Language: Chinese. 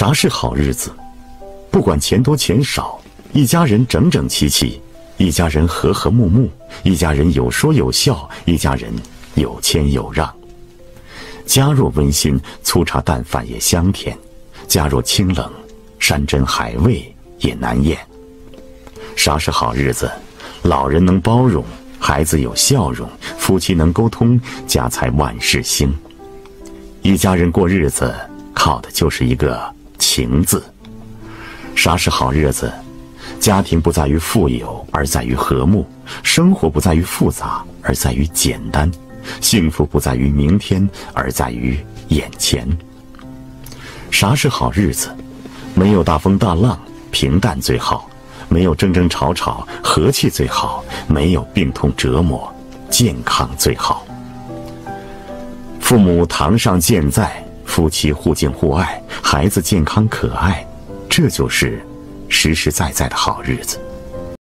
啥是好日子？不管钱多钱少，一家人整整齐齐，一家人和和睦睦，一家人有说有笑，一家人有谦有让。家若温馨，粗茶淡饭也香甜；家若清冷，山珍海味也难咽。啥是好日子？老人能包容，孩子有笑容，夫妻能沟通，家财万事兴。一家人过日子，靠的就是一个情字。啥是好日子？家庭不在于富有，而在于和睦；生活不在于复杂，而在于简单；幸福不在于明天，而在于眼前。啥是好日子？没有大风大浪，平淡最好；没有争争吵吵，和气最好；没有病痛折磨，健康最好。父母堂上健在，夫妻互敬互爱，孩子健康可爱，这就是实实在在的好日子。